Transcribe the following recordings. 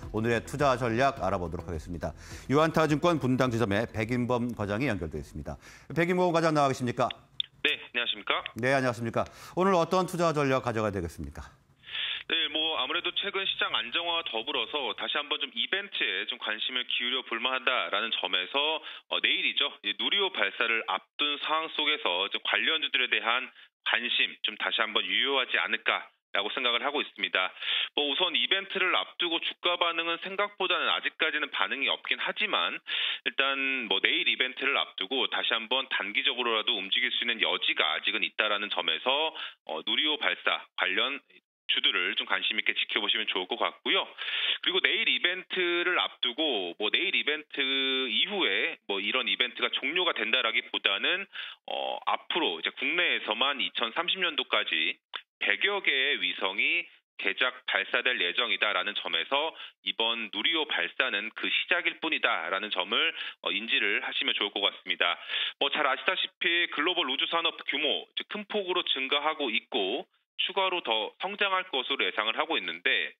오늘의 투자 전략 알아보도록 하겠습니다. 유한타증권 분당지점의 백인범 과장이 연결되어 있습니다. 백인범 과장 나와 계십니까? 네, 안녕하십니까? 네, 안녕하십니까? 오늘 어떤 투자 전략 가져가야 되겠습니까? 네, 아무래도 최근 시장 안정화와 더불어서 다시 한번 좀 이벤트에 좀 관심을 기울여 볼 만하다라는 점에서 내일이죠. 누리호 발사를 앞둔 상황 속에서 좀 관련주들에 대한 관심 좀 다시 한번 유효하지 않을까라고 생각을 하고 있습니다. 우선 이벤트를 앞두고 주가 반응은 생각보다는 아직까지는 반응이 없긴 하지만 일단 내일 이벤트를 앞두고 다시 한번 단기적으로라도 움직일 수 있는 여지가 아직은 있다라는 점에서 누리호 발사 관련 주들을 좀 관심 있게 지켜보시면 좋을 것 같고요. 그리고 내일 이벤트를 앞두고 내일 이벤트 이후에 이런 이벤트가 종료가 된다라기보다는 앞으로 이제 국내에서만 2030년도까지 100여 개의 위성이 개작 발사될 예정이다라는 점에서 이번 누리호 발사는 그 시작일 뿐이다라는 점을 인지를 하시면 좋을 것 같습니다. 잘 아시다시피 글로벌 우주 산업 규모 큰 폭으로 증가하고 있고 추가로 더 성장할 것으로 예상을 하고 있는데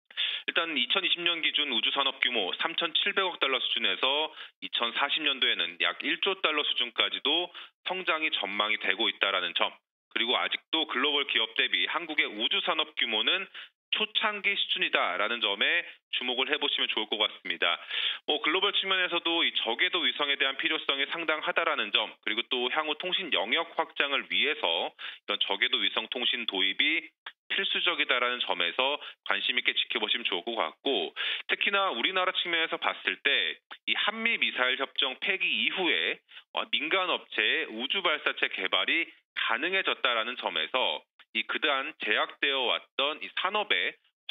일단 2020년 기준 우주 산업 규모 3,700억 달러 수준에서 2040년도에는 약 1조 달러 수준까지도 성장이 전망이 되고 있다라는 점. 그리고 아직도 글로벌 기업 대비 한국의 우주 산업 규모는 초창기 수준이다라는 점에 주목을 해보시면 좋을 것 같습니다. 글로벌 측면에서도 이 저궤도 위성에 대한 필요성이 상당하다라는 점, 그리고 또 향후 통신 영역 확장을 위해서 이런 저궤도 위성 통신 도입이 필수적이다라는 점에서 관심 있게 지켜보시면 좋을 것 같고, 특히나 우리나라 측면에서 봤을 때 이 한미 미사일 협정 폐기 이후에 민간 업체의 우주 발사체 개발이 가능해졌다라는 점에서 이 그간 제약되어 왔던 이 산업의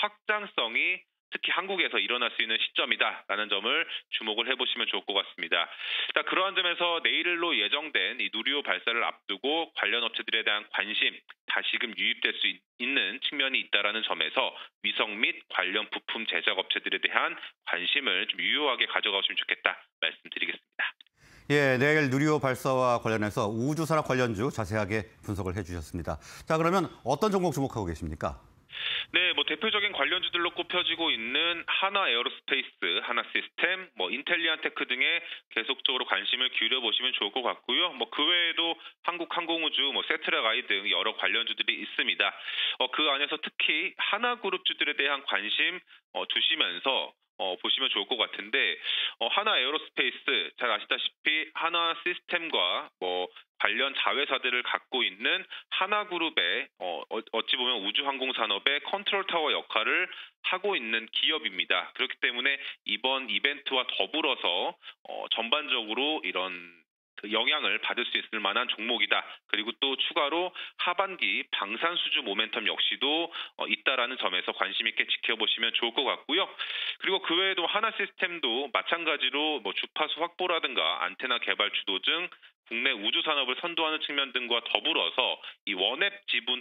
확장성이 특히 한국에서 일어날 수 있는 시점이다라는 점을 주목을 해보시면 좋을 것 같습니다. 그러한 점에서 내일로 예정된 이 누리호 발사를 앞두고 관련 업체들에 대한 관심 다시금 유입될 수 있는 측면이 있다라는 점에서 위성 및 관련 부품 제작 업체들에 대한 관심을 좀 유효하게 가져가시면 좋겠다 말씀드리겠습니다. 예, 내일 누리호 발사와 관련해서 우주산업 관련주 자세하게 분석을 해주셨습니다. 자, 그러면 어떤 종목 주목하고 계십니까? 네, 대표적인 관련주들로 꼽혀지고 있는 하나 에어로스페이스, 하나 시스템, 인텔리안테크 등에 계속적으로 관심을 기울여 보시면 좋을 것 같고요. 그 외에도 한국항공우주, 세트라가이 등 여러 관련주들이 있습니다. 그 안에서 특히 하나그룹주들에 대한 관심 두시면서 보시면 좋을 것 같은데 하나 에어로스페이스 잘 아시다시피 하나 시스템과 관련 자회사들을 갖고 있는 하나그룹의 어찌 보면 우주항공 산업의 컨트롤 타워 역할을 하고 있는 기업입니다. 그렇기 때문에 이번 이벤트와 더불어서 전반적으로 이런 영향을 받을 수 있을 만한 종목이다. 그리고 또 추가로 하반기 방산 수주 모멘텀 역시도 있다라는 점에서 관심 있게 지켜보시면 좋을 것 같고요. 그리고 그 외에도 하나 시스템도 마찬가지로 주파수 확보라든가 안테나 개발 주도 등 국내 우주 산업을 선도하는 측면 등과 더불어서 이 원앱 지분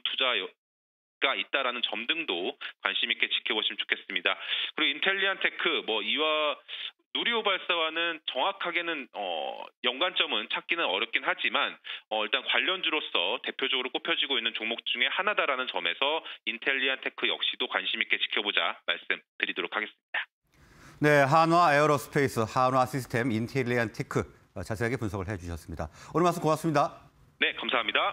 투자가 있다라는 점 등도 관심 있게 지켜보시면 좋겠습니다. 그리고 인텔리안테크 이와 누리호 발사와는 정확하게는 연관점은 찾기는 어렵긴 하지만 일단 관련주로서 대표적으로 꼽혀지고 있는 종목 중에 하나다라는 점에서 인텔리안테크 역시도 관심 있게 지켜보자 말씀드리도록 하겠습니다. 네, 한화 에어로스페이스, 한화 시스템, 인텔리안테크 자세하게 분석을 해주셨습니다. 오늘 말씀 고맙습니다. 네, 감사합니다.